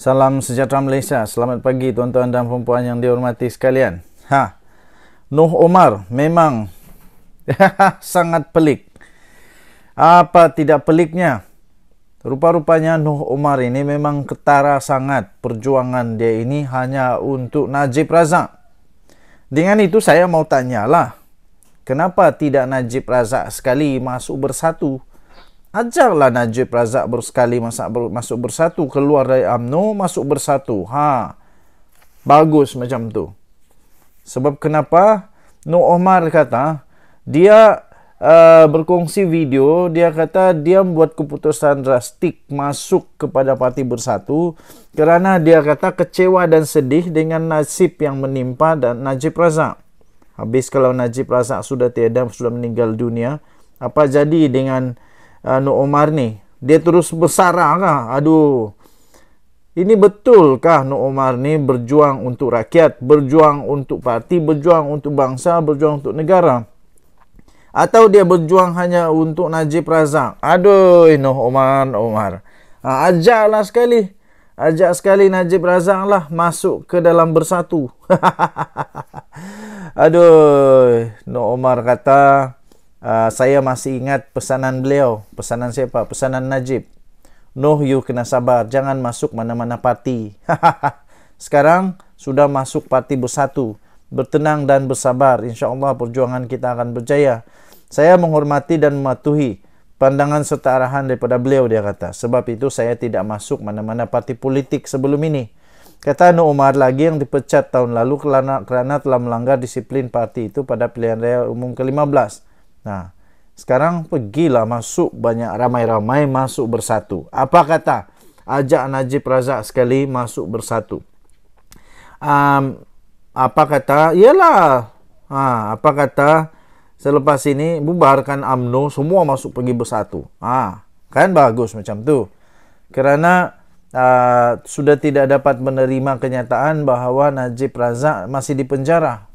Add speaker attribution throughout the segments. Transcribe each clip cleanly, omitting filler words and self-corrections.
Speaker 1: Salam sejahtera Malaysia. Selamat pagi tuan-tuan dan puan-puan yang dihormati sekalian. Noh Omar memang sangat pelik. Apa tidak peliknya? Rupa-rupanya Noh Omar ini memang ketara sangat. Perjuangan dia ini hanya untuk Najib Razak. Dengan itu saya mau tanyalah, kenapa tidak Najib Razak sekali masuk bersatu? Ajarlah Najib Razak bersekali masuk bersatu, keluar dari UMNO, masuk bersatu. Bagus macam tu. Sebab kenapa? Noh Omar kata, dia berkongsi video, dia kata dia membuat keputusan drastik masuk kepada Parti Bersatu kerana dia kata kecewa dan sedih dengan nasib yang menimpa dan Najib Razak. Habis kalau Najib Razak sudah tiada, sudah meninggal dunia, apa jadi dengan Noh Omar ni? Dia terus bersara kah? Aduh. Ini betulkah Noh Omar ni berjuang untuk rakyat, berjuang untuk parti, berjuang untuk bangsa, berjuang untuk negara? Atau dia berjuang hanya untuk Najib Razak? Aduh, Noh Omar. Ajaklah sekali. Ajak sekali Najib Razak lah masuk ke dalam bersatu. Aduh, Noh Omar kata, saya masih ingat pesanan beliau. Pesanan siapa? Pesanan Najib. Noh, you kena sabar. Jangan masuk mana-mana parti. Sekarang sudah masuk Parti Bersatu. Bertenang dan bersabar. InsyaAllah perjuangan kita akan berjaya. Saya menghormati dan mematuhi pandangan serta arahan daripada beliau, dia kata. Sebab itu saya tidak masuk mana-mana parti politik sebelum ini. Kata Noh Omar lagi yang dipecat tahun lalu kerana telah melanggar disiplin parti itu pada pilihan raya umum ke-15. Nah, sekarang pergilah masuk banyak ramai-ramai masuk bersatu. Apa kata? Ajak Najib Razak sekali masuk bersatu. Apa kata? Iyalah. Apa kata? Selepas ini bubarkan UMNO, semua masuk pergi bersatu. Kan bagus macam tu. Kerana sudah tidak dapat menerima kenyataan bahawa Najib Razak masih di penjara.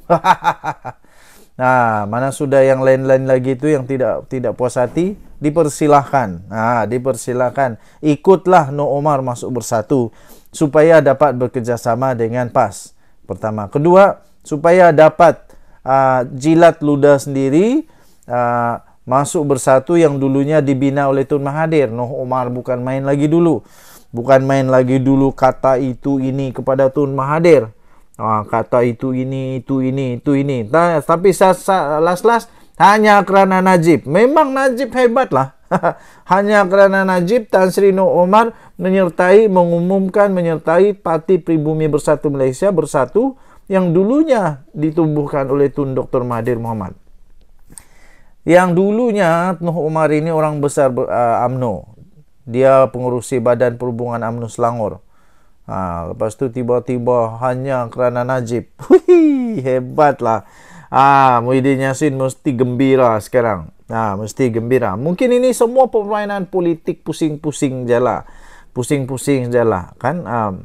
Speaker 1: Mana sudah yang lain-lain lagi tu yang tidak puas hati, dipersilahkan. Dipersilahkan. Ikutlah Noh Omar masuk bersatu supaya dapat bekerjasama dengan PAS. Pertama. Kedua, supaya dapat jilat ludah sendiri, masuk bersatu yang dulunya dibina oleh Tun Mahathir. Noh Omar bukan main lagi dulu. Bukan main lagi dulu kata itu ini kepada Tun Mahathir. Kata itu ini. Tapi last hanya kerana Najib. Memang Najib hebatlah. Hanya kerana Najib, Tan Sri Noh Omar mengumumkan menyertai Parti Pribumi Bersatu Malaysia Bersatu yang dulunya ditumbuhkan oleh Tun Dr. Mahathir Mohamad. Yang dulunya Noh Omar ini orang besar UMNO. Dia pengurusi Badan Perhubungan UMNO Selangor. Lepas tu tiba-tiba hanya kerana Najib. Hebatlah. Muhyiddin Yassin mesti gembira sekarang. Mesti gembira. Mungkin ini semua permainan politik pusing-pusing je lah. Kan?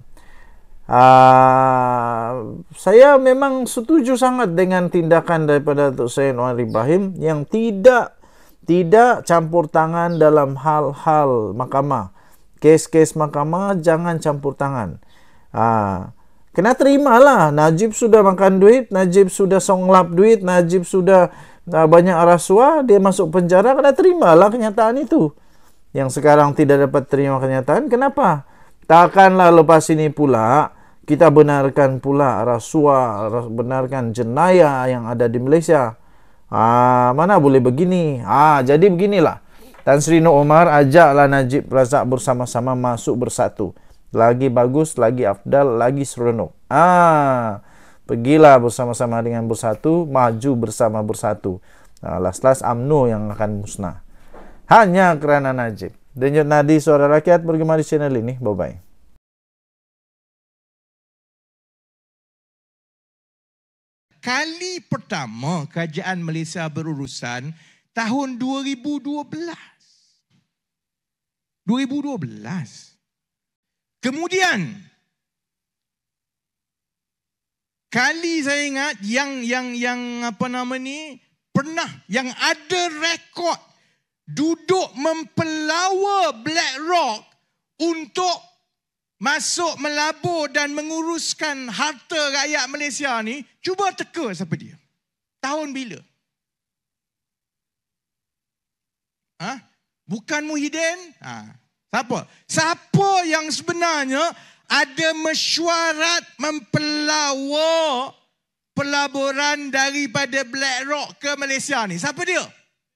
Speaker 1: Saya memang setuju sangat dengan tindakan daripada Datuk Seri Anwar Ibrahim yang tidak campur tangan dalam hal-hal mahkamah. Kes-kes mahkamah jangan campur tangan. Kena terimalah. Najib sudah makan duit, Najib sudah songlap duit, Najib sudah banyak rasuah, dia masuk penjara, kena terimalah kenyataan itu. Yang sekarang tidak dapat terima kenyataan, kenapa? Takkanlah lepas ini pula kita benarkan pula rasuah, benarkan jenayah yang ada di Malaysia. Mana boleh begini. Jadi beginilah. Tan Sri Noh Omar ajaklah Najib Razak bersama-sama masuk bersatu. Lagi bagus, lagi afdal, lagi seronok. Pergilah bersama-sama dengan bersatu, maju bersama bersatu. Last UMNO yang akan musnah. Hanya kerana Najib. Denyut nadi suara rakyat bergema di channel ini. Bye-bye.
Speaker 2: Kali pertama Kerajaan Malaysia berurusan tahun 2012. Kemudian kali saya ingat yang pernah yang ada rekod duduk mempelawa BlackRock untuk masuk melabur dan menguruskan harta rakyat Malaysia ni, cuba teka siapa dia. Tahun bila? Bukan Muhyiddin? Siapa? Siapa yang sebenarnya ada mesyuarat mempelawar pelaburan daripada BlackRock ke Malaysia ni? Siapa dia?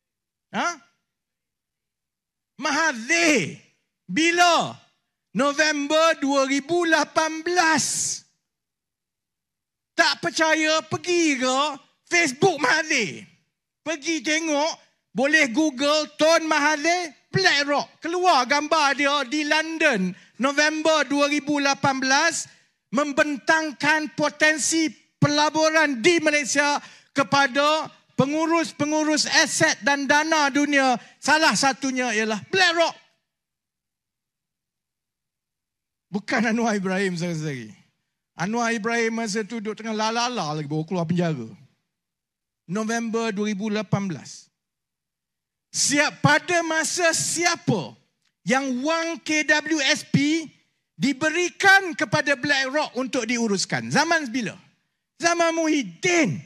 Speaker 2: Mahathir. Bila? November 2018. Tak percaya, pergi ke Facebook Mahathir. Pergi tengok, boleh Google Tun Mahathir BlackRock. Keluar gambar dia di London November 2018 membentangkan potensi pelaburan di Malaysia kepada pengurus-pengurus aset dan dana dunia. Salah satunya ialah BlackRock. Bukan Anwar Ibrahim saudara-saudari. Anwar Ibrahim masa tu duduk tengah lalala lagi baru keluar penjara. November 2018. Pada masa siapa yang wang KWSP diberikan kepada BlackRock untuk diuruskan? Zaman bila? Zaman Muhyiddin.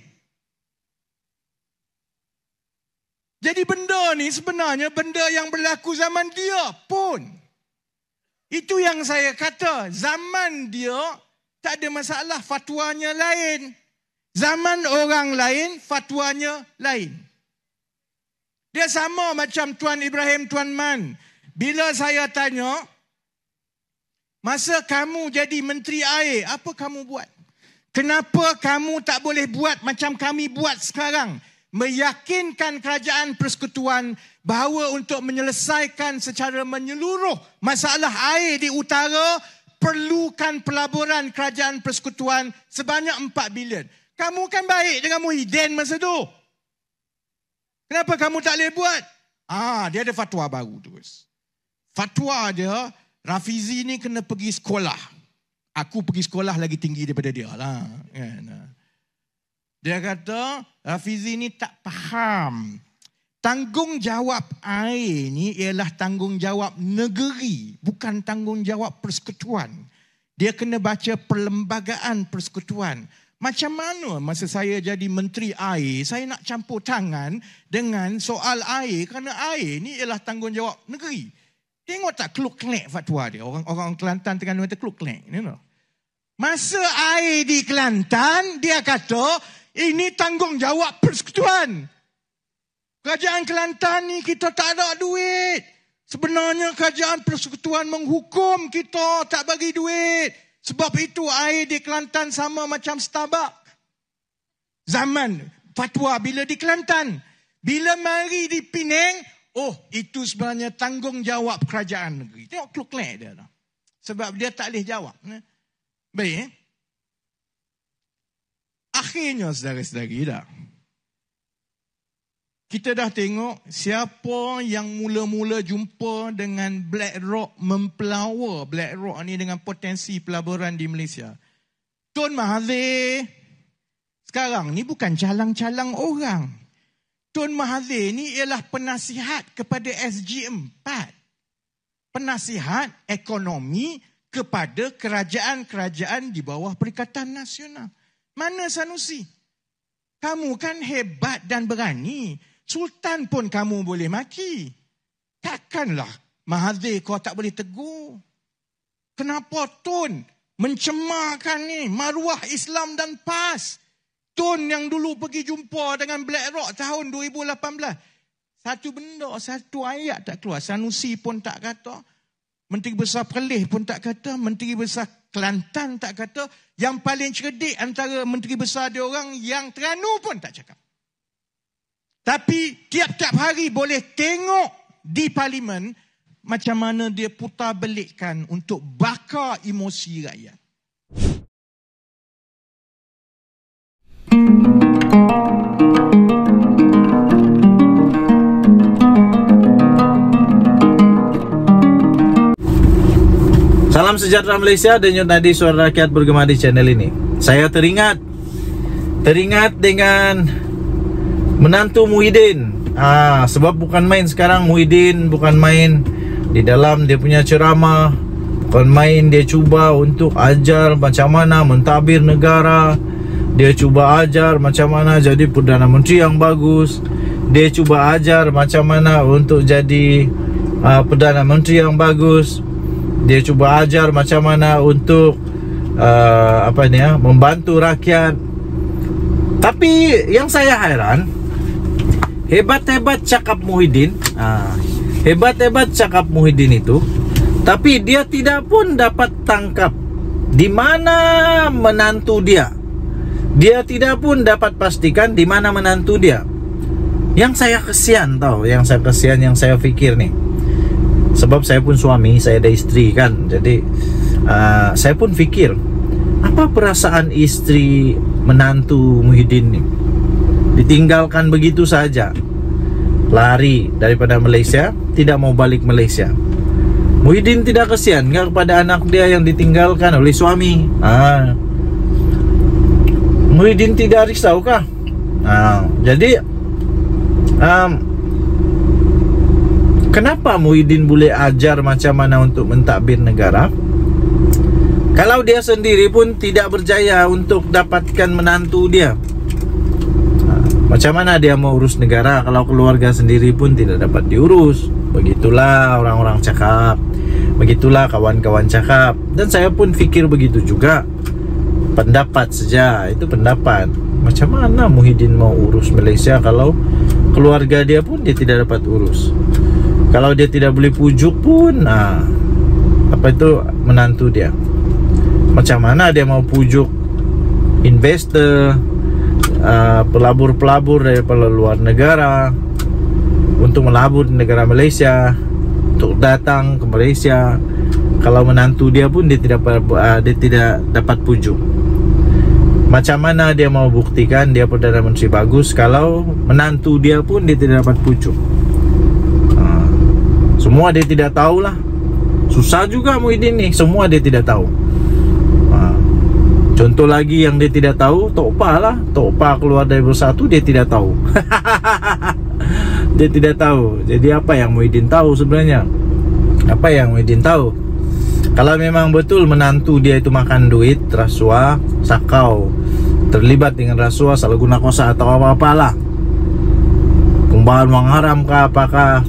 Speaker 2: Jadi benda ni sebenarnya benda yang berlaku zaman dia pun. Itu yang saya kata, zaman dia tak ada masalah, fatwanya lain. Zaman orang lain, fatwanya lain. Dia sama macam Tuan Ibrahim Tuan Man. Bila saya tanya, masa kamu jadi Menteri Air, apa kamu buat? Kenapa kamu tak boleh buat macam kami buat sekarang? Meyakinkan kerajaan persekutuan bahawa untuk menyelesaikan secara menyeluruh masalah air di utara perlukan pelaburan kerajaan persekutuan sebanyak 4 bilion. Kamu kan baik dengan Muhyiddin masa tu. Kenapa kamu tak boleh buat? Dia ada fatwa baru terus. Fatwa dia, Rafizi ni kena pergi sekolah. Aku pergi sekolah lagi tinggi daripada dia lah. Dia kata, Rafizi ni tak faham. Tanggungjawab air ni ialah tanggungjawab negeri, bukan tanggungjawab persekutuan. Dia kena baca perlembagaan persekutuan. Macam mana masa saya jadi Menteri Air, saya nak campur tangan dengan soal air, kerana air ni ialah tanggungjawab negeri. Tengok tak kluk-klek fatwa dia. Orang Kelantan Terengganu kata kluk-klek. Masa air di Kelantan, dia kata, ini tanggungjawab persekutuan. Kerajaan Kelantan ni kita tak ada duit. Sebenarnya kerajaan persekutuan menghukum kita tak bagi duit. Sebab itu air di Kelantan sama macam Starbucks. Zaman fatwa bila di Kelantan. Bila mari di Penang, itu sebenarnya tanggungjawab kerajaan negeri. Tengok kluk-klek dia lah. Sebab dia tak boleh jawab. Baik. Akhirnya saudara-saudari dah. Kita dah tengok siapa yang mula-mula jumpa dengan BlackRock, mempelawar BlackRock ni dengan potensi pelaburan di Malaysia. Tun Mahathir sekarang ni bukan calang-calang orang. Tun Mahathir ni ialah penasihat kepada SG4. Penasihat ekonomi kepada kerajaan-kerajaan di bawah Perikatan Nasional. Mana Sanusi? Kamu kan hebat dan berani. Sultan pun kamu boleh maki. Takkanlah Mahathir kau tak boleh tegur. Kenapa Tun mencemarkan ni maruah Islam dan PAS? Tun yang dulu pergi jumpa dengan BlackRock tahun 2018. Satu benda, satu ayat tak keluar. Sanusi pun tak kata. Menteri Besar Perlis pun tak kata. Menteri Besar Kelantan tak kata. Yang paling cerdik antara Menteri Besar dia orang yang Terengganu pun tak cakap. Tapi tiap-tiap hari boleh tengok di Parlimen macam mana dia putar belikkan untuk bakar emosi rakyat.
Speaker 1: Salam sejahtera Malaysia, denyut nadi suara rakyat bergema di channel ini. Saya teringat dengan menantu Muhyiddin. Sebab bukan main sekarang Muhyiddin, bukan main di dalam dia punya ceramah, pemain, dia cuba untuk ajar macam mana mentadbir negara, dia cuba ajar macam mana jadi Perdana Menteri yang bagus, dia cuba ajar macam mana untuk jadi Perdana Menteri yang bagus, dia cuba ajar macam mana untuk membantu rakyat. Tapi yang saya heran, hebat-hebat cakap Muhyiddin, hebat-hebat cakap Muhyiddin itu, tapi dia tidak pun dapat tangkap di mana menantu dia. Dia tidak pun dapat pastikan di mana menantu dia. Yang saya kesian tau, yang saya fikir nih. Sebab saya pun suami, saya ada istri kan. Jadi saya pun fikir, apa perasaan istri menantu Muhyiddin nih? Ditinggalkan begitu saja, lari daripada Malaysia, tidak mau balik Malaysia. Muhyiddin tidak kesian nggak kepada anak dia yang ditinggalkan oleh suami? Muhyiddin tidak risau kah? Jadi kenapa Muhyiddin boleh ajar macam mana untuk mentadbir negara, kalau dia sendiri pun tidak berjaya untuk dapatkan menantu dia? Macam mana dia mau urus negara kalau keluarga sendiri pun tidak dapat diurus? Begitulah orang-orang cakap, begitulah kawan-kawan cakap. Dan saya pun fikir begitu juga. Pendapat saja, itu pendapat. Macam mana Muhyiddin mau urus Malaysia kalau keluarga dia pun dia tidak dapat urus? Kalau dia tidak boleh pujuk pun menantu dia. Macam mana dia mau pujuk investor, pelabur-pelabur daripada luar negara untuk melabur di negara Malaysia, untuk datang ke Malaysia, kalau menantu dia pun dia tidak dapat pujuk? Macam mana dia mau buktikan dia Perdana Menteri bagus kalau menantu dia pun dia tidak dapat pujuk? Semua dia tidak tahulah. Susah juga Muhyiddin nih, semua dia tidak tahu. Contoh lagi yang dia tidak tahu, Tok Pa lah. Tok Pa keluar dari Bersatu, dia tidak tahu. Dia tidak tahu. Jadi apa yang Muhyiddin tahu sebenarnya? Apa yang Muhyiddin tahu? Kalau memang betul menantu dia itu makan duit, rasuah, sakau, terlibat dengan rasuah, salah guna kuasa atau apa-apalah, pembaharan wang haram kah, apakah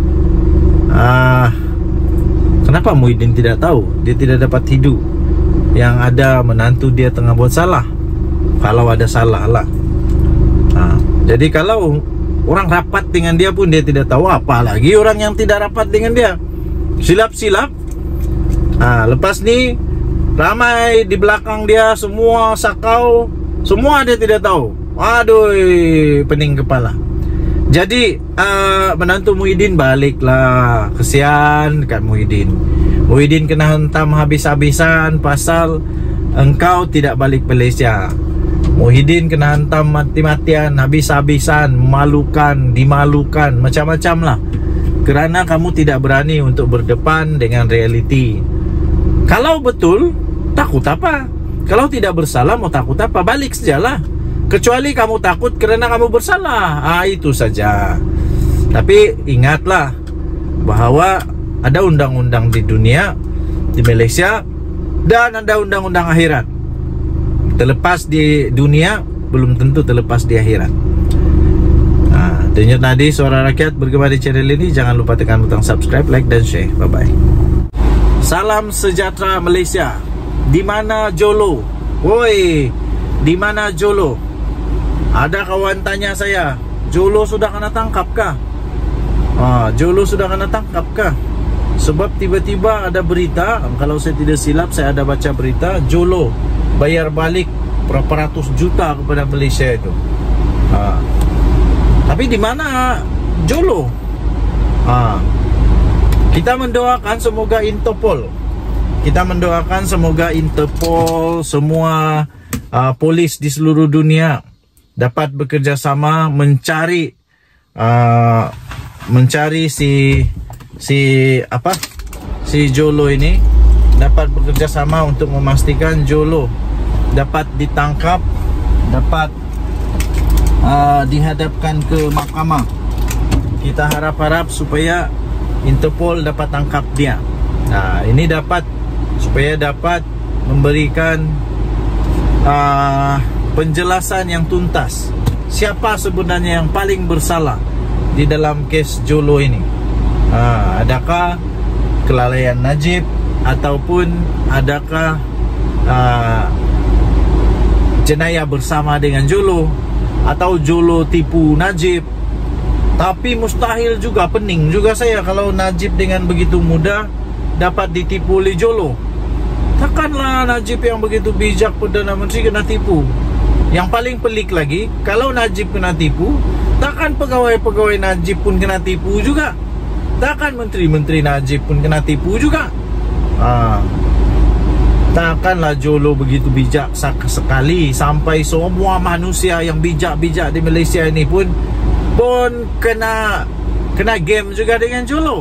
Speaker 1: kenapa Muhyiddin tidak tahu? Dia tidak dapat hidup. Yang ada menantu dia tengah buat salah, kalau ada salah lah. Jadi kalau orang rapat dengan dia pun dia tidak tahu, apalagi orang yang tidak rapat dengan dia. Silap-silap. Lepas ni ramai di belakang dia semua sakau, semua dia tidak tahu. Aduh, pening kepala. Jadi menantu Muhyiddin baliklah. Kesian dekat Muhyiddin. Muhyiddin kena hentam habis-habisan pasal engkau tidak balik Malaysia. Muhyiddin kena hantam mati-matian, habis-habisan, memalukan, dimalukan, macam-macam lah, kerana kamu tidak berani untuk berdepan dengan realiti. Kalau betul, takut apa? Kalau tidak bersalah, mau takut apa? Balik sajalah. Kecuali kamu takut kerana kamu bersalah, itu saja. Tapi ingatlah bahawa ada undang-undang di dunia, di Malaysia, dan ada undang-undang akhirat. Terlepas di dunia, belum tentu terlepas di akhirat. Denyut nadi suara rakyat bergema di channel ini. Jangan lupa tekan butang subscribe, like dan share. Bye-bye. Salam sejahtera Malaysia. Di mana Jolo? Woi, di mana Jolo? Ada kawan tanya saya, Jolo sudah kena tangkap kah? Jolo sudah kena tangkap kah? Sebab tiba-tiba ada berita, kalau saya tidak silap, saya ada baca berita, Jolo bayar balik berapa ratus juta kepada Malaysia itu. Tapi di mana Jolo? Kita mendoakan semoga Interpol, semua polis di seluruh dunia dapat bekerja sama mencari si Jolo ini, dapat bekerja sama untuk memastikan Jolo dapat ditangkap, dapat dihadapkan ke mahkamah. Kita harap-harap supaya Interpol dapat tangkap dia. Ini dapat supaya dapat memberikan penjelasan yang tuntas siapa sebenarnya yang paling bersalah di dalam kes Jolo ini. Adakah kelalaian Najib ataupun adakah jenayah bersama dengan Jolo, atau Jolo tipu Najib. Tapi mustahil juga, pening juga saya kalau Najib dengan begitu mudah dapat ditipu oleh Jolo. Takkanlah Najib yang begitu bijak Perdana Menteri kena tipu. Yang paling pelik lagi, kalau Najib kena tipu, takkan pegawai-pegawai Najib pun kena tipu juga. Takkan menteri-menteri Najib pun kena tipu juga. Takkanlah Jolo begitu bijak sekali sampai semua manusia yang bijak-bijak di Malaysia ini pun kena game juga dengan Jolo.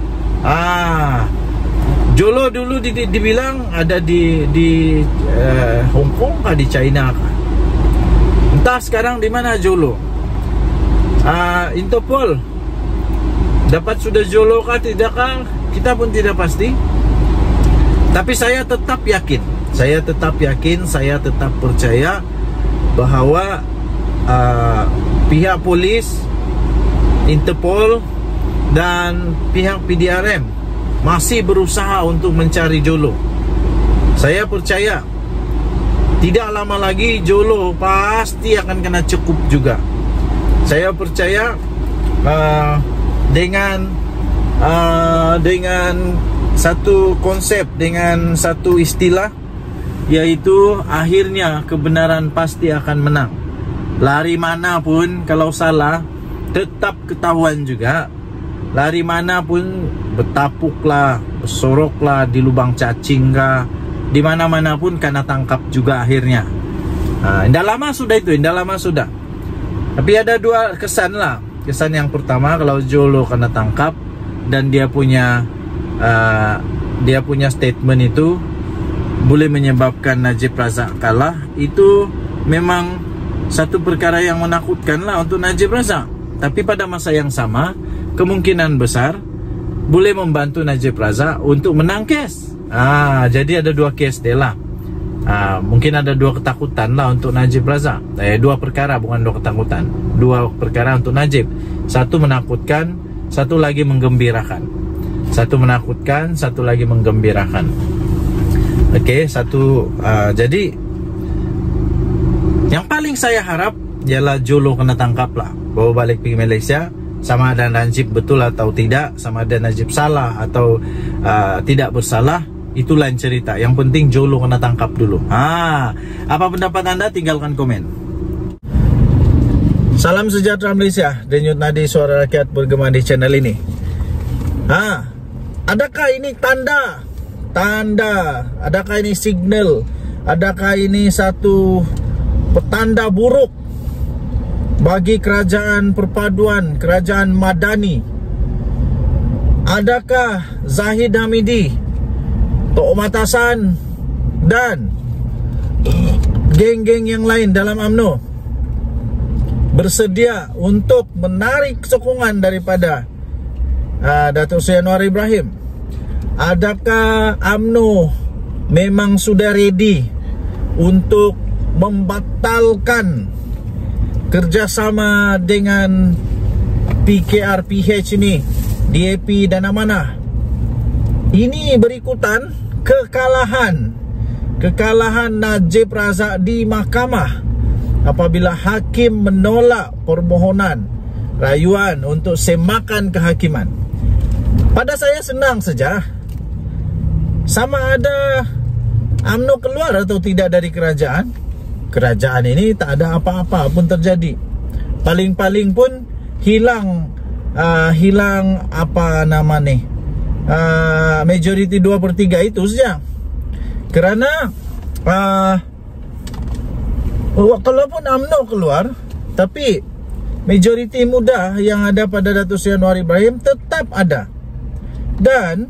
Speaker 1: Jolo dulu dibilang ada di Hong Kong kah, di China kah? Entah sekarang di mana Jolo. Interpol dapat sudah Jolo kah tidakkah, kita pun tidak pasti. Tapi saya tetap yakin, saya tetap percaya bahawa pihak polis, Interpol dan pihak PDRM masih berusaha untuk mencari Jolo. Saya percaya tidak lama lagi Jolo pasti akan kena cekup juga. Saya percaya dengan satu konsep, dengan satu istilah, yaitu akhirnya kebenaran pasti akan menang. Lari mana pun kalau salah tetap ketahuan juga. Lari mana pun, bertapuklah, bersoroklah di lubang cacing kah, di mana-mana pun kena tangkap juga akhirnya. Indah lama sudah itu, indah lama sudah. Tapi ada dua kesan lah. Kesan yang pertama, kalau Jolo kena tangkap dan dia punya statement itu boleh menyebabkan Najib Razak kalah, itu memang satu perkara yang menakutkan lah untuk Najib Razak. Tapi pada masa yang sama, kemungkinan besar boleh membantu Najib Razak untuk menang kes. Jadi ada dua kes dia lah. Mungkin ada dua ketakutan lah untuk Najib Razak. Dua perkara, bukan dua ketakutan. Dua perkara untuk Najib. Satu menakutkan, satu lagi menggembirakan. Satu menakutkan, satu lagi menggembirakan. Jadi yang paling saya harap ialah Jolo kena tangkap lah, bawa balik pergi Malaysia. Sama ada Najib betul atau tidak, sama ada Najib salah atau tidak bersalah, itu lain cerita. Yang penting Jolo kena tangkap dulu. Apa pendapat anda? Tinggalkan komen. Salam sejahtera Malaysia. Denyut nadi suara rakyat bergema di channel ini. Adakah ini tanda? Adakah ini signal? Adakah ini satu petanda buruk bagi kerajaan perpaduan, kerajaan Madani? Adakah Zahid Hamidi, Tok Matasan dan geng-geng yang lain dalam UMNO bersedia untuk menarik sokongan daripada Datuk Seri Anwar Ibrahim? Adakah UMNO memang sudah ready untuk membatalkan kerjasama dengan PKR-PH ini, DAP dan Amanah? Ini berikutan kekalahan Najib Razak di mahkamah apabila hakim menolak permohonan rayuan untuk semakan kehakiman. Pada saya senang saja, sama ada UMNO keluar atau tidak dari kerajaan. Kerajaan ini tak ada apa-apa pun terjadi. Paling-paling pun hilang apa nama ni, majoriti 2/3 itu saja. Kerana kalaupun UMNO keluar, tapi majoriti muda yang ada pada Datuk Seri Anwar Ibrahim tetap ada. Dan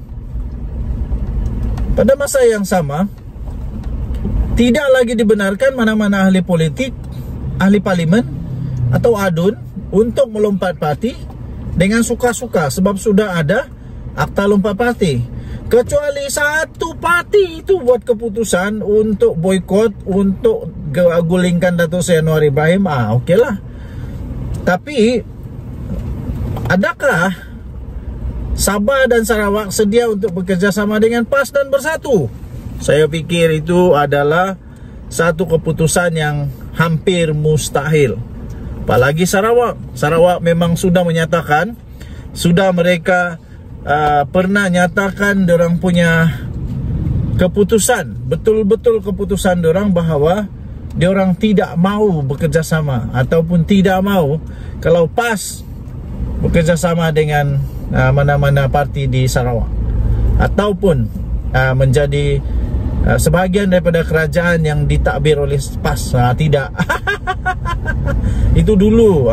Speaker 1: pada masa yang sama, tidak lagi dibenarkan mana-mana ahli politik, ahli parlimen atau adun untuk melompat parti dengan suka-suka, sebab sudah ada Akta Lompat Parti. Kecuali satu parti itu buat keputusan untuk boikot, untuk gulingkan Datuk Seri Anwar Ibrahim, okey lah. Tapi adakah Sabah dan Sarawak sedia untuk bekerjasama dengan PAS dan bersatu? Saya pikir itu adalah satu keputusan yang hampir mustahil. Apalagi Sarawak memang sudah menyatakan, sudah mereka pernah nyatakan dorang punya keputusan, betul-betul keputusan dorang bahawa diorang tidak mau bekerjasama ataupun tidak mau kalau PAS bekerjasama dengan mana-mana parti di Sarawak ataupun menjadi sebahagian daripada kerajaan yang ditakbir oleh PAS. Tidak. Itu dulu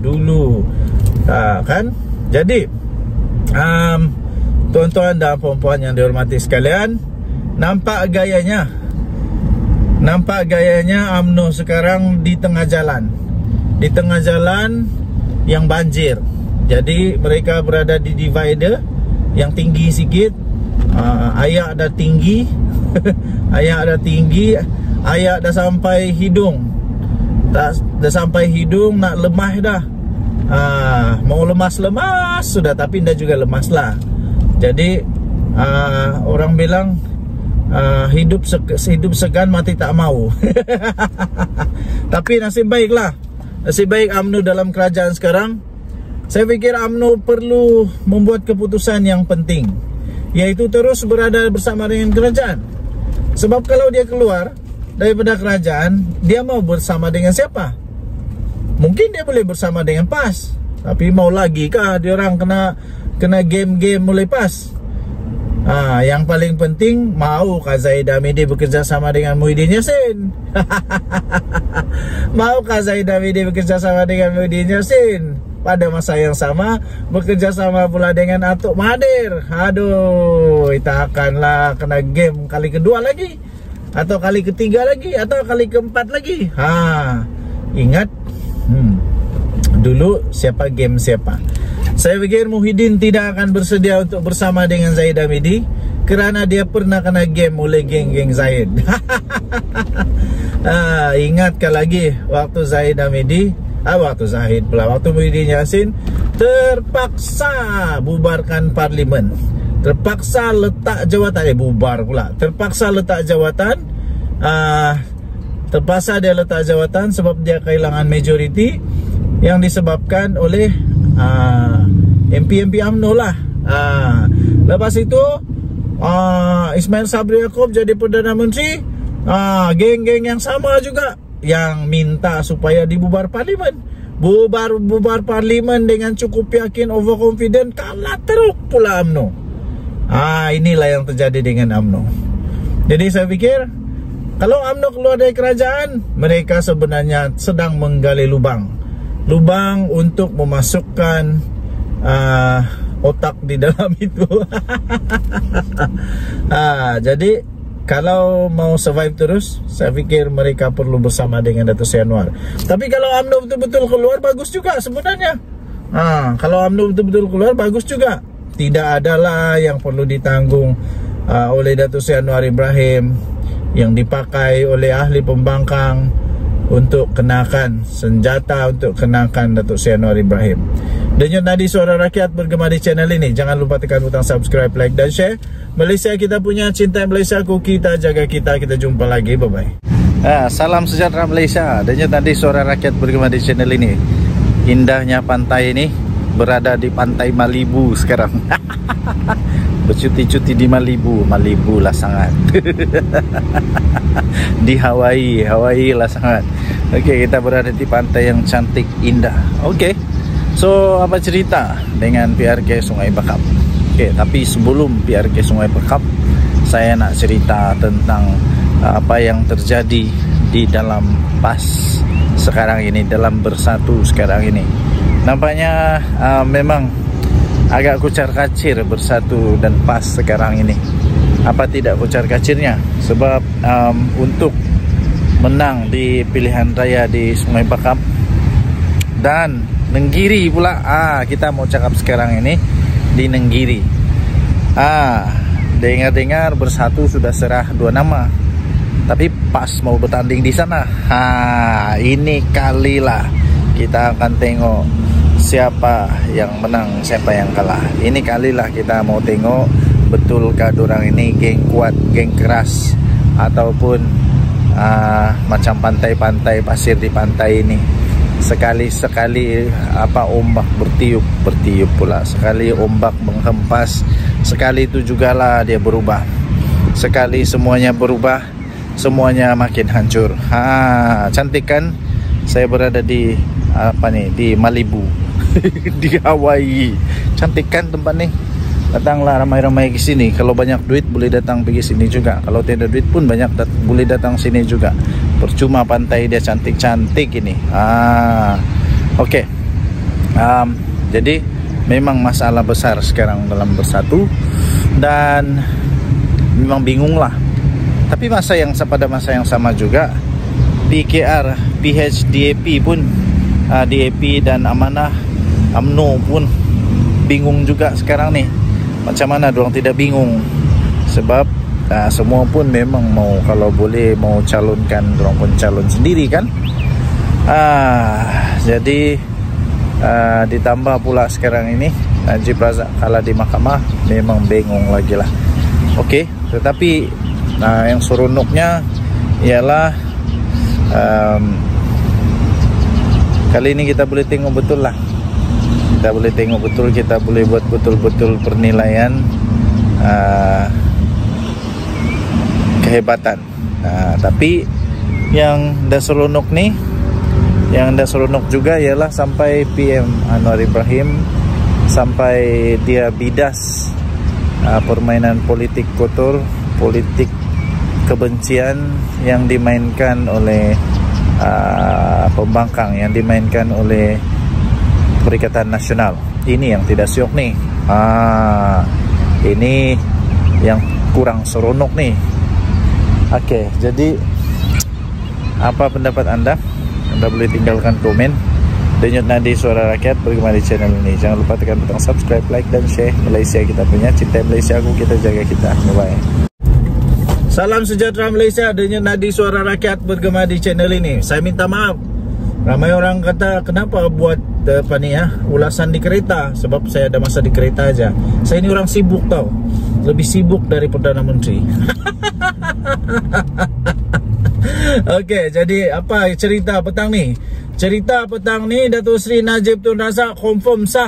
Speaker 1: kan. Jadi tuan-tuan dan puan-puan yang dihormati sekalian, nampak gayanya UMNO sekarang di tengah jalan yang banjir. Jadi mereka berada di divider yang tinggi sikit. Ayak dah tinggi ayak dah sampai hidung. Dah sampai hidung, nak lemah dah. Mau lemas sudah, tapi dah juga lemas lah. Jadi orang bilang hidup segan, mati tak mau. Tapi nasib baik UMNO dalam kerajaan sekarang. Saya fikir UMNO perlu membuat keputusan yang penting, yaitu terus berada bersama dengan kerajaan. Sebab kalau dia keluar daripada kerajaan, dia mau bersama dengan siapa? Mungkin dia boleh bersama dengan PAS, tapi mau lagi kah dia orang kena game-game mulai PAS? Yang paling penting, maukah Zahid Hamidi bekerja sama dengan Muhyiddin Yassin? Maukah Zahid Hamidi bekerja sama dengan Muhyiddin Yassin? Pada masa yang sama bekerja sama pula dengan Atuk Mahathir. Aduh, kita akanlah kena game kali kedua lagi, atau kali ketiga lagi, atau kali keempat lagi. Ingat dulu siapa game siapa. Saya fikir Muhyiddin tidak akan bersedia untuk bersama dengan Zahid Hamidi kerana dia pernah kena game oleh geng-geng Zahid. Ingatkah lagi waktu Zahid Hamidi, waktu Muhyiddin Yassin terpaksa bubarkan parlimen, terpaksa letak jawatan, terpaksa dia letak jawatan sebab dia kehilangan majoriti yang disebabkan oleh MP UMNO lah. Lepas itu Ismail Sabri Yaakob jadi Perdana Menteri. Geng-geng yang sama juga yang minta supaya dibubar parlimen. Bubar parlimen dengan cukup yakin, overconfident, kalah teruk pula UMNO. Inilah yang terjadi dengan UMNO. Jadi saya pikir kalau UMNO keluar dari kerajaan, mereka sebenarnya sedang menggali lubang untuk memasukkan otak di dalam itu. Jadi kalau mau survive terus, saya fikir mereka perlu bersama dengan Datuk Seri Anwar. Tapi kalau UMNO betul-betul keluar, bagus juga sebenarnya. Kalau UMNO betul-betul keluar, bagus juga. Tidak adalah yang perlu ditanggung oleh Datuk Seri Anwar Ibrahim, yang dipakai oleh ahli pembangkang untuk kenakan senjata, untuk kenakan Datuk Seri Anwar Ibrahim. Denyut nadi suara rakyat bergema di channel ini. Jangan lupa tekan butang subscribe, like dan share. Malaysia kita punya, cinta Malaysia ku, kita jaga kita. Kita jumpa lagi, bye bye. Salam sejahtera Malaysia. Denyut nadi suara rakyat bergema di channel ini. Indahnya pantai ini, berada di pantai Malibu sekarang. Bercuti-cuti di Malibu lah sangat. Di Hawaii lah sangat. Okey, kita berada di pantai yang cantik, indah. Okey, so apa cerita dengan PRK Sungai Bakap? Okey, tapi sebelum PRK Sungai Bakap, saya nak cerita tentang apa yang terjadi di dalam PAS sekarang ini, dalam Bersatu sekarang ini. Nampaknya memang agak kucar-kacir Bersatu dan PAS sekarang ini. Apa tidak kucar-kacirnya? Sebab untuk menang di pilihan raya di Sungai Bakap dan Nenggiri pula, kita mau cakap sekarang ini di Nenggiri. dengar-dengar Bersatu sudah serah 2 nama. Tapi pas mau bertanding di sana, ini kalilah kita akan tengok siapa yang menang, siapa yang kalah. Ini kalilah kita mau tengok betulkah dorang ini geng kuat, geng keras, ataupun macam pantai-pantai pasir di pantai ini. Sekali-sekali ombak bertiup pula, sekali ombak menghempas, sekali itu jugalah dia berubah. Sekali semuanya berubah, semuanya makin hancur. Cantik kan? Saya berada di di Malibu. Di Hawaii. Cantik kan tempat nih? Datanglah ramai-ramai ke sini. Kalau banyak duit boleh datang pergi sini juga. Kalau tidak duit pun boleh datang sini juga. Percuma pantai dia cantik-cantik ini. Oke. Jadi memang masalah besar sekarang dalam Bersatu, dan memang bingung lah. Tapi pada masa yang sama juga PKR, PHDAP pun DAP dan Amanah UMNO pun bingung juga sekarang nih. Macam mana dorang tidak bingung? Sebab semua pun memang kalau boleh mau calonkan dorang pun calon sendiri kan. Jadi ditambah pula sekarang ini Najib Razak kalah di mahkamah, memang bingung lagi lah. Oke, tetapi yang seronoknya ialah kali ini kita boleh tengok betul lah. Kita boleh tengok betul, kita boleh buat betul-betul penilaian kehebatan. Tapi yang dah seronok nih, yang dah seronok juga ialah sampai PM Anwar Ibrahim sampai dia bidas permainan politik kotor, politik kebencian yang dimainkan oleh pembangkang, yang dimainkan oleh Perikatan Nasional. Ini yang tidak syok nih. Ini yang kurang seronok nih. Oke, jadi apa pendapat Anda? Anda boleh tinggalkan komen. Denyut Nadi Suara Rakyat bergema di channel ini. Jangan lupa tekan butang subscribe, like dan share. Malaysia kita punya, cinta Malaysia aku, kita jaga kita. Bye-bye. Salam sejahtera Malaysia. Denyut Nadi Suara Rakyat bergema di channel ini. Saya minta maaf, ramai orang kata kenapa buat ulasan di kereta. Sebab saya ada masa di kereta aja. Saya ini orang sibuk tau, lebih sibuk dari Perdana Menteri. Oke, jadi apa cerita petang ni? Cerita petang ni Datuk Seri Najib Tun Razak confirm sah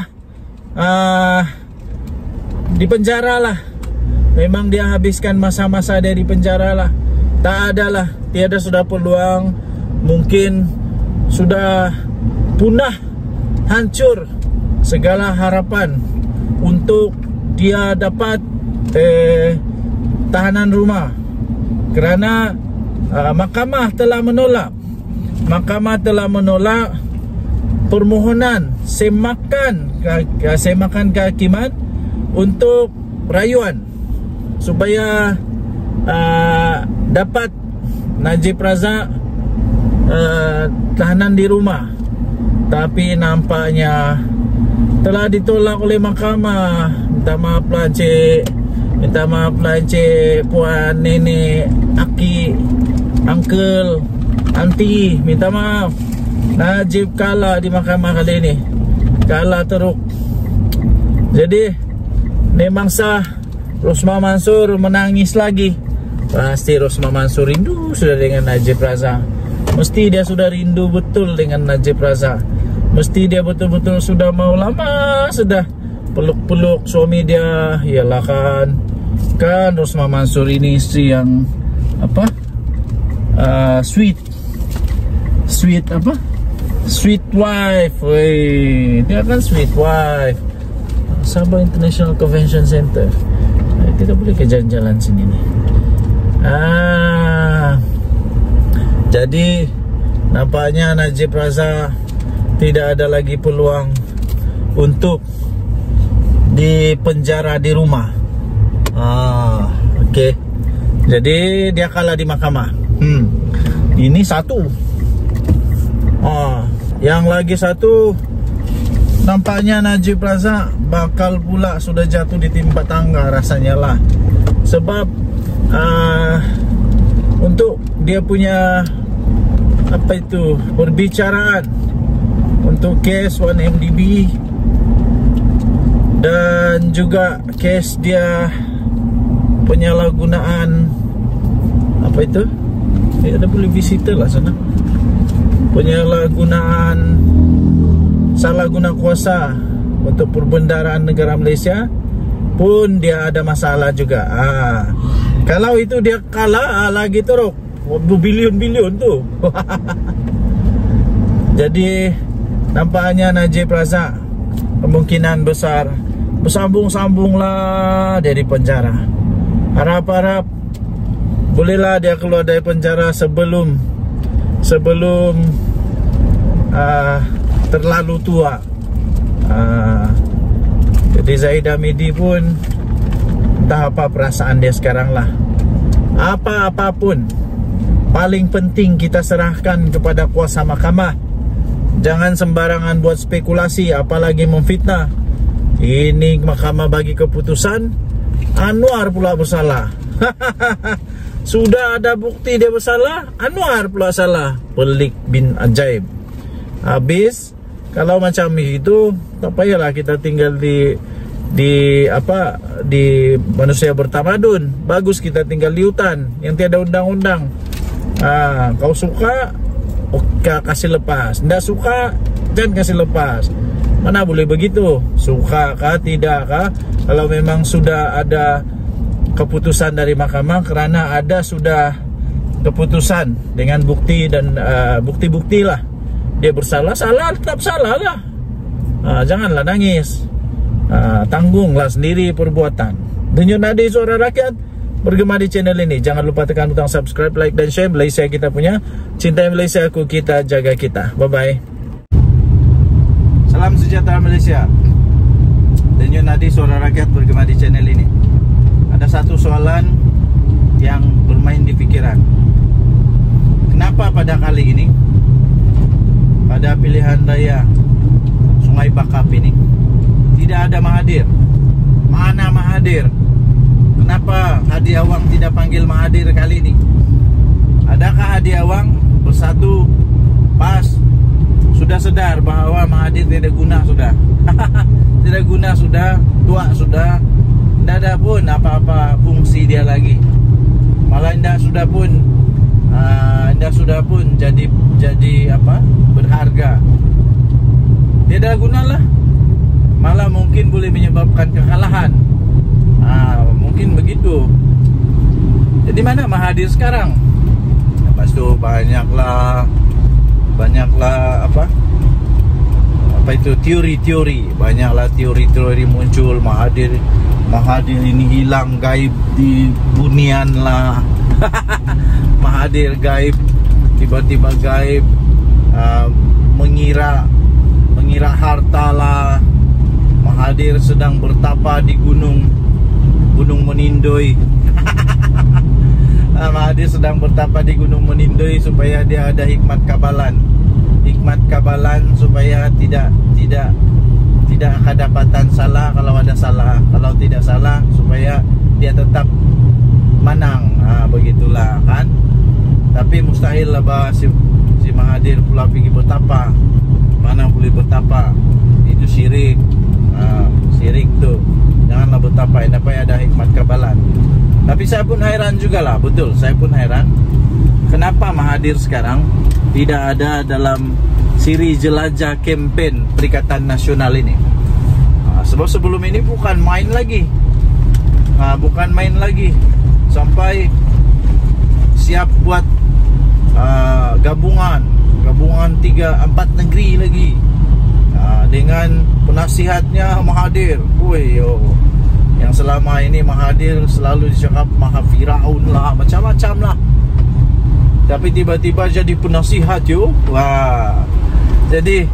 Speaker 1: di penjara lah. Memang dia habiskan masa-masa dia di penjara lah. Tak ada lah, tiada sudah peluang. Mungkin sudah punah, hancur segala harapan untuk dia dapat tahanan rumah. Kerana mahkamah telah menolak. Mahkamah telah menolak permohonan semakan kehakiman untuk rayuan supaya dapat Najib Razak tahanan di rumah. Tapi nampaknya telah ditolak oleh mahkamah. Minta maaf lah cik, minta maaf lah cik, puan, nenek, aki, uncle, aunty, minta maaf. Najib kalah di mahkamah kali ini, kalah teruk. Jadi memang sah Rosmah Mansur menangis lagi. Pasti Rosmah Mansur rindu sudah dengan Najib Razak. Mesti dia sudah rindu betul dengan Najib Razak. Mesti dia betul-betul sudah mau lama sudah peluk-peluk suami dia. Yalah kan Rosmah Mansur ini istri yang sweet wife. Wey, dia kan sweet wife. Sabah International Convention Center. Kita boleh ke jalan-jalan sini nih. Jadi nampaknya Najib Razak tidak ada lagi peluang untuk dipenjara di rumah. Oke. Jadi dia kalah di mahkamah. Ini satu. Yang lagi satu, nampaknya Najib Razak bakal pula sudah jatuh di timpa tangga rasanya lah. Sebab untuk dia punya perbicaraan untuk kes 1MDB dan juga kes dia penyalahgunaan ada boleh visitor lah sana, penyalahgunaan salah guna kuasa untuk perbendaharaan negara Malaysia pun dia ada masalah juga. Kalau itu dia kalah lagi teruk berbilion-bilion tu. Jadi nampaknya Najib Razak kemungkinan besar bersambung-sambunglah dari penjara. Harap-harap bolehlah dia keluar dari penjara sebelum terlalu tua. Jadi Zahid Hamidi pun entah apa perasaan dia sekarang lah. Apa-apapun paling penting kita serahkan kepada kuasa mahkamah. Jangan sembarangan buat spekulasi, apalagi memfitnah. Ini mahkamah bagi keputusan, Anwar pula bersalah. Sudah ada bukti dia bersalah, Anwar pula salah. Pelik bin ajaib. Habis kalau macam itu, tak payahlah kita tinggal di manusia bertamadun. Bagus kita tinggal di hutan yang tiada undang-undang. Kau suka, kasih lepas. Tidak suka, jangan kasih lepas. Mana boleh begitu? Suka kah, tidak kah? Kalau memang sudah ada keputusan dari mahkamah, kerana ada sudah keputusan dengan bukti dan bukti-bukti lah, dia bersalah, salah tetap salah lah. Janganlah nangis. Tanggunglah sendiri perbuatan. Denyut nadi suara rakyat bergema di channel ini. Jangan lupa tekan butang subscribe, like dan share. Malaysia kita punya, cintai Malaysia aku, kita jaga kita. Bye bye. Salam sejahtera Malaysia. Denyut nadi suara rakyat bergema di channel ini. Ada satu soalan yang bermain di pikiran. Kenapa pada kali ini, pada pilihan raya Sungai Bakap ini, tidak ada Mahathir? Mana Mahathir? Kenapa Hadi Awang tidak panggil Mahathir kali ini? Adakah Hadi Awang bersatu PAS sudah sedar bahawa Mahathir tidak guna sudah? Tidak guna sudah, tua sudah, tidak ada pun apa-apa fungsi dia lagi. Malah tidak sudah pun jadi apa? Berharga. Tidak guna lah. Malah mungkin boleh menyebabkan kekalahan. Mungkin begitu. Jadi mana Mahathir sekarang? Lepas tu banyaklah teori-teori. Banyaklah teori-teori muncul. Mahathir ini hilang, gaib di bunian lah. Mahathir gaib, tiba-tiba gaib, mengira harta lah. Mahathir sedang bertapa di gunung Menindoi. Mahathir sedang bertapa di gunung Menindoi supaya dia ada hikmat kabalan supaya tidak kedapatan salah kalau ada salah, kalau tidak salah supaya dia tetap menang. Begitulah kan. Tapi mustahil lah bah si Mahathir pula pergi bertapa. Mana boleh bertapa? Itu syirik. Syirik tu. Janganlah bertapa, supaya ada hikmat kabalan. Tapi saya pun hairan jugalah. Betul, saya pun hairan. Kenapa Mahathir sekarang tidak ada dalam siri jelajah kempen Perikatan Nasional ini? Sebab sebelum ini bukan main lagi. Sampai siap buat gabungan 3-4 negeri lagi, dengan penasihatnya Mahathir. Yang selama ini Mahathir selalu dicakap Maha Firaun lah, macam-macam lah. Tapi tiba-tiba jadi penasihat yo. Jadi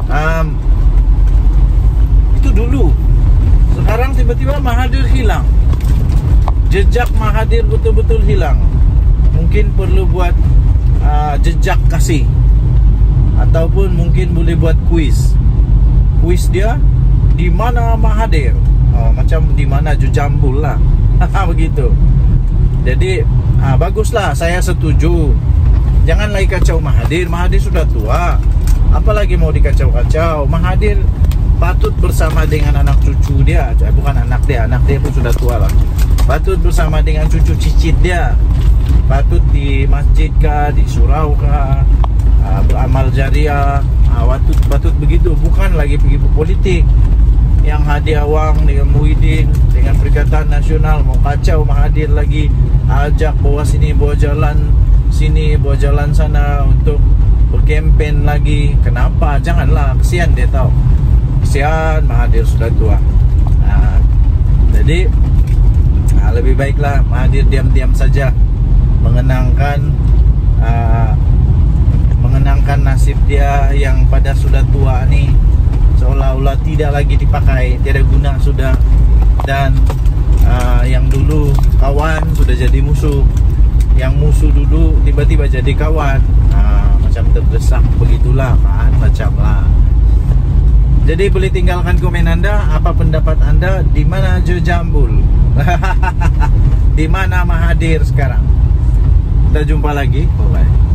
Speaker 1: itu dulu. Sekarang tiba-tiba Mahathir hilang. Jejak Mahathir betul-betul hilang. Mungkin perlu buat jejak kasih, ataupun mungkin boleh buat kuis dia di mana Mahathir. Macam di mana Jujambul lah. Begitu. Jadi baguslah, saya setuju. Jangan lagi kacau Mahathir. Mahathir sudah tua, apalagi mau dikacau-kacau. Mahathir patut bersama dengan anak cucu dia, bukan anak dia pun sudah tua lah. Patut bersama dengan cucu cicit dia. Patut di masjid kah, di surau kah, beramal jariah. Patut begitu, bukan lagi pergi politik. Yang hadiah wang dengan Muhyiddin, dengan Perikatan Nasional, mau kacau Mahathir lagi, ajak bawa sini, bawa jalan sini, bawa jalan sana untuk berkempen lagi. Kenapa? Janganlah, kesian dia tahu. Kesian Mahathir sudah tua. Jadi lebih baiklah Mahathir diam-diam saja, mengenangkan nasib dia yang pada sudah tua nih, seolah-olah tidak lagi dipakai, tiada guna sudah. Dan yang dulu kawan sudah jadi musuh, yang musuh dulu tiba-tiba jadi kawan. Macam terdesak begitulah kan, macam lah. Jadi boleh tinggalkan komen Anda, apa pendapat Anda, di mana Jo Jambul? Di mana Mahathir sekarang? Kita jumpa lagi. Bye.